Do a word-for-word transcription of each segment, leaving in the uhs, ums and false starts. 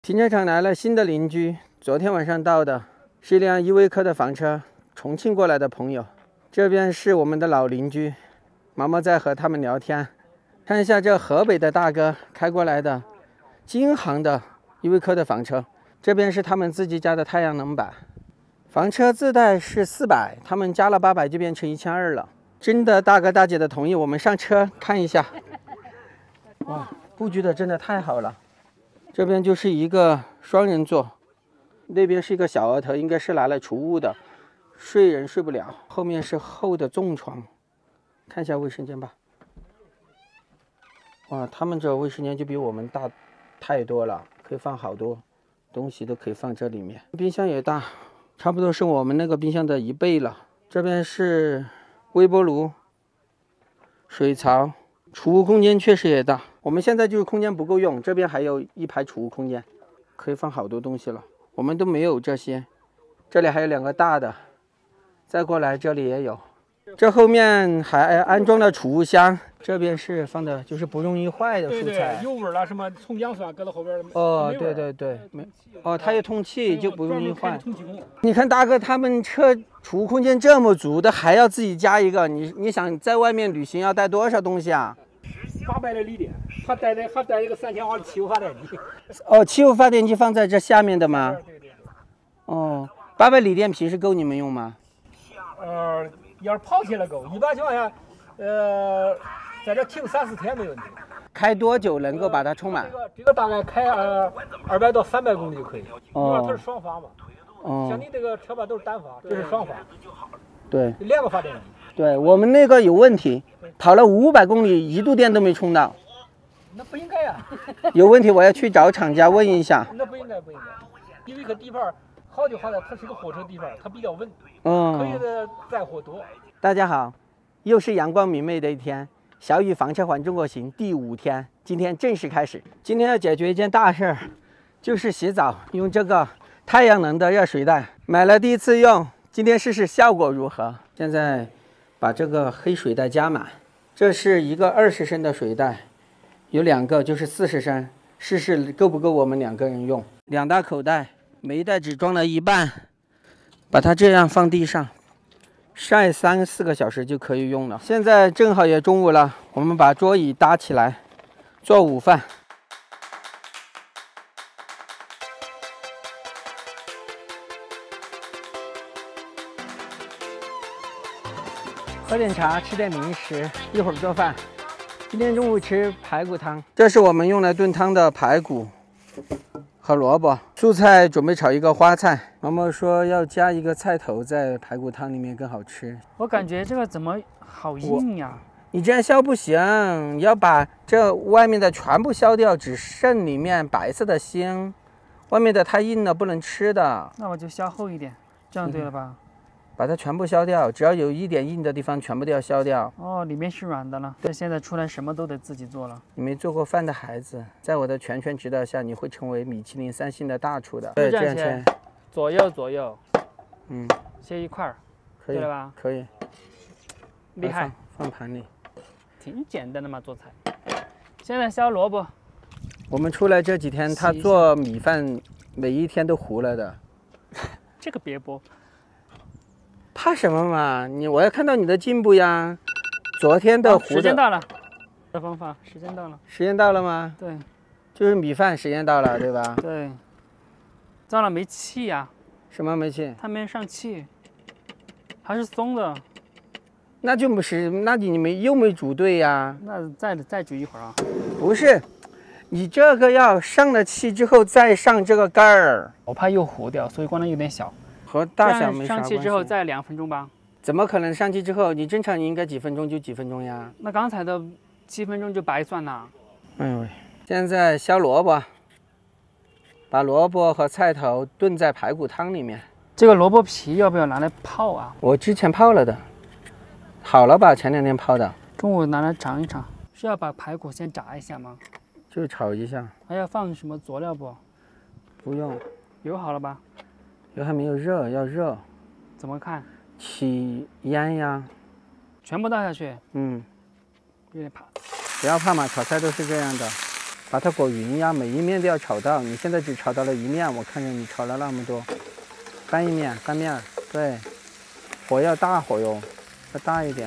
停车场来了新的邻居，昨天晚上到的，是一辆依维柯的房车，重庆过来的朋友。这边是我们的老邻居，毛毛在和他们聊天。看一下这河北的大哥开过来的京杭的依维柯的房车，这边是他们自己家的太阳能板。房车自带是四百，他们加了八百就变成一千二了。真的大哥大姐的同意，我们上车看一下。哇，布局的真的太好了。这边就是一个双人座，那边是一个小额头，应该是拿来储物的，睡人睡不了。后面是厚的重床，看一下卫生间吧。哇，他们这卫生间就比我们大太多了，可以放好多东西，都可以放这里面。冰箱也大，差不多是我们那个冰箱的一倍了。这边是微波炉、水槽，储物空间确实也大。我们现在就是空间不够用，这边还有一排储物空间，可以放好多东西了。我们都没有这些，这里还有两个大的，再过来这里也有。这后面还安装了储物箱，这边是放的就是不容易坏的蔬菜。 对对，有味儿了，什么葱姜蒜搁到后边。 哦，对对对，没哦，它有通气，就不容易坏。你看大哥，他们车储物空间这么足的，还要自己加一个，你你想在外面旅行要带多少东西啊？ 八百的锂电，他带的还带一个三千瓦的汽油发电机。 哦，汽油发电机放在这下面的吗？ 对对。 哦，八百锂电平时够你们用吗？ 呃，要是跑起来够，一般情况下，呃，在这停三四天没问题。 开多久能够把它充满？ 这个这个大概开呃二百到三百公里就可以，因为它是双发嘛。 哦。 像你这个车吧都是单发，这是双发。 对。 两个发电机。 对我们那个有问题，跑了五百公里，一度电都没充到。 那不应该呀。 有问题，我要去找厂家问一下。 那不应该，不应该。因为一个底盘好就好在它是个货车底盘，它比较稳， 嗯， 可以的载货多。 大家好，又是阳光明媚的一天，小雨房车环中国行第五天，今天正式开始。今天要解决一件大事儿，就是洗澡用这个太阳能的热水袋，买了第一次用，今天试试效果如何。现在把这个黑水袋加满，这是一个二十升的水袋，有两个就是四十升，试试够不够我们两个人用。两大口袋，每一袋只装了一半，把它这样放地上，晒三四个小时就可以用了。现在正好也中午了，我们把桌椅搭起来做午饭。喝点茶，吃点零食，一会儿做饭。今天中午吃排骨汤，这是我们用来炖汤的排骨和萝卜。素菜准备炒一个花菜，毛毛说要加一个菜头在排骨汤里面更好吃。 我感觉这个怎么好硬呀？ 你这样削不行，要把这外面的全部削掉，只剩里面白色的芯，外面的太硬了，不能吃的。 那我就削厚一点，这样对了吧？ 把它全部削掉，只要有一点硬的地方，全部都要削掉。 哦，里面是软的了。这现在出来什么都得自己做了。 你没做过饭的孩子，在我的全权指导下，你会成为米其林三星的大厨的。 对，这样切，左右左右， 嗯， 切一块儿， 可以对了吧？ 可以， 厉害， 放, 放盘里， 挺简单的嘛，做菜。现在削萝卜。 我们出来这几天，他做米饭每一天都糊了的。 这个别播。 怕什么嘛？你我要看到你的进步呀！昨天的糊的、 哦、时间到了，这方法时间到了， 时间到了吗？ 对， 就是米饭时间到了，对吧？ 对，糟了没气呀、啊？ 什么没气？ 它没上气，还是松的。 那就不是，那你没又没煮对呀？ 那再再煮一会儿啊？ 不是，你这个要上了气之后再上这个盖儿。 我怕又糊掉，所以光量有点小。 和大小没啥上气之后再两分钟吧。 怎么可能上气之后？你正常应该几分钟就几分钟呀？ 那刚才的七分钟就白算了。 哎呦喂！现在削萝卜，把萝卜和菜头炖在排骨汤里面。 这个萝卜皮要不要拿来泡啊？ 我之前泡了的，好了吧？前两天泡的。 中午拿来尝一尝。是要把排骨先炸一下吗？ 就炒一下。 还要放什么佐料不？ 不用。 油好了吧？ 油还没有热，要热。 怎么看？ 起烟呀。 全部倒下去。 嗯。 有点怕。 不要怕嘛，炒菜都是这样的。 把它裹匀呀，每一面都要炒到。你现在只炒到了一面，我看见你炒了那么多，翻一面，翻面，对，火要大火哟，要大一点。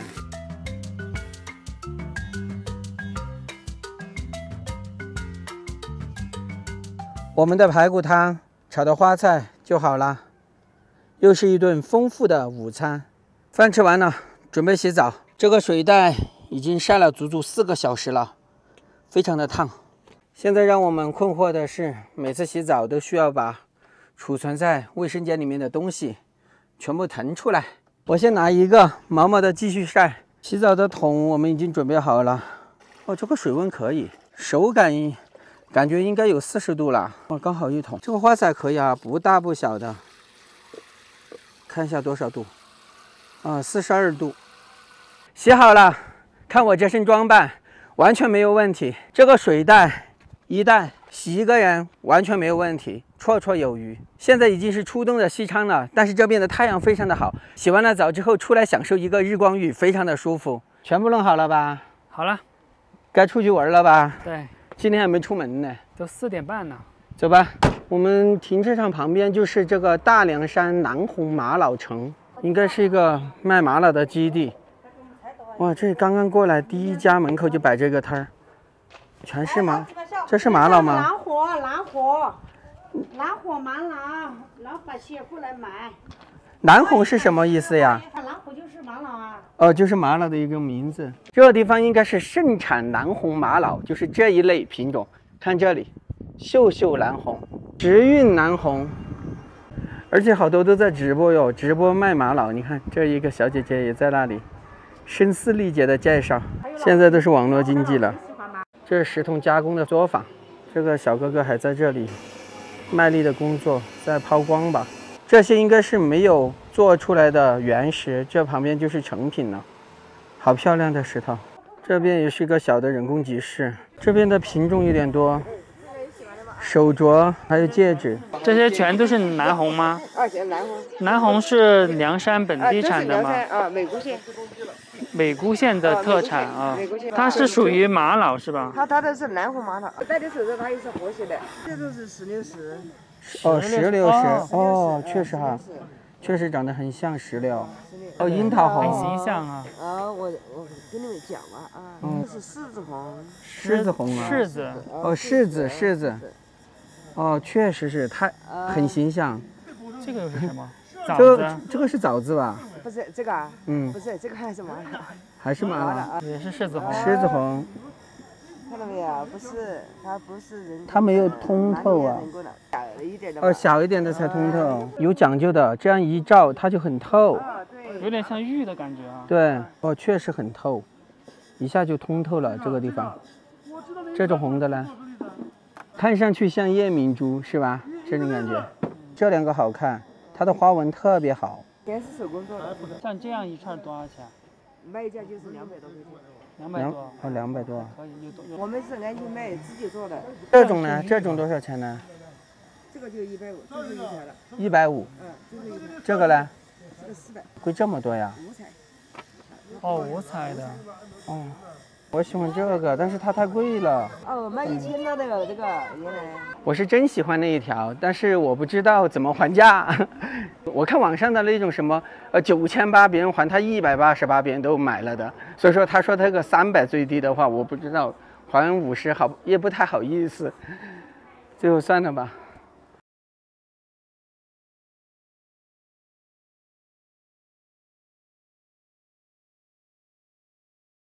我们的排骨汤炒的花菜就好了，又是一顿丰富的午餐。饭吃完了，准备洗澡。这个水袋已经晒了足足四个小时了，非常的烫。现在让我们困惑的是，每次洗澡都需要把储存在卫生间里面的东西全部腾出来。我先拿一个毛毛的继续晒。洗澡的桶我们已经准备好了。哦，这个水温可以，手感感觉应该有四十度了。哦，刚好一桶。这个花洒可以啊，不大不小的。看一下多少度？啊，四十二度。洗好了，看我这身装扮，完全没有问题。这个水袋一袋洗一个人完全没有问题，绰绰有余。现在已经是初冬的西昌了，但是这边的太阳非常的好。洗完了澡之后出来享受一个日光浴，非常的舒服。全部弄好了吧？ 好了， 该出去玩了吧？ 对， 今天还没出门呢。 都四点半了。 走吧，我们停车场旁边就是这个大凉山南红玛瑙城，应该是一个卖玛瑙的基地。哇，这刚刚过来第一家门口就摆这个摊儿，全是玛，这是玛瑙吗？ 南火，南火，南火玛瑙，老百姓过来买。 南红是什么意思呀？ 南火就是玛瑙啊。 哦，就是玛瑙的一个名字。这个地方应该是盛产南红玛瑙，就是这一类品种。看这里，秀秀南红、直运南红，而且好多都在直播哟，直播卖玛瑙。你看这一个小姐姐也在那里。声嘶力竭的介绍，现在都是网络经济了。这是石头加工的作坊，这个小哥哥还在这里卖力的工作，在抛光吧。这些应该是没有做出来的原石，这旁边就是成品了。好漂亮的石头，这边也是一个小的人工集市，这边的品种有点多，手镯还有戒指。 这些全都是南红吗？ 啊，南红。 南红是凉山本地产的吗？ 啊，美姑县。 美姑县的特产啊，它是属于玛瑙是吧？ 它它的是南红玛瑙，戴的手镯它也是活血的，这都是石榴石。 哦，石榴石，哦，确实哈，确实长得很像石榴。哦，樱桃红， 很形象啊。 啊，我我跟你们讲啊啊，这是柿子红。 柿子红啊。 柿子。 哦，柿子，柿子。哦，确实是，它很形象。 这个又是什么？枣这子。 这个是枣子吧？ 不是这个啊， 嗯， 不是这个还是玛瑙， 还是玛瑙， 也是柿子红。 柿子红， 看到没有？不是，它不是人， 它没有通透啊。 小一点的。 哦，小一点的才通透，有讲究的，这样一照它就很透。 有点像玉的感觉啊。 对，哦，确实很透，一下就通透了这个地方。这种红的呢，看上去像夜明珠是吧？这种感觉。这两个好看，它的花纹特别好。 全是手工做的。 像这样一串多少钱？ 卖价就是两百多块钱。 两百多。 哦，两百多。 可以，有有。 我们是按斤卖，自己做的。 这种呢？这种多少钱呢？ 这个就一百五，这是一条了。 一百五。 嗯，这是一条。 这个呢？ 这个四百。 贵这么多呀？ 五彩。 哦，五彩的。 哦。我喜欢这个，但是它太贵了。 哦，卖一千了这个这个原来。 我是真喜欢那一条，但是我不知道怎么还价。我看网上的那种什么，呃，九千八别人还他一百八十八，别人都买了的。所以说他说他个三百最低的话，我不知道还五十好也不太好意思，最后算了吧。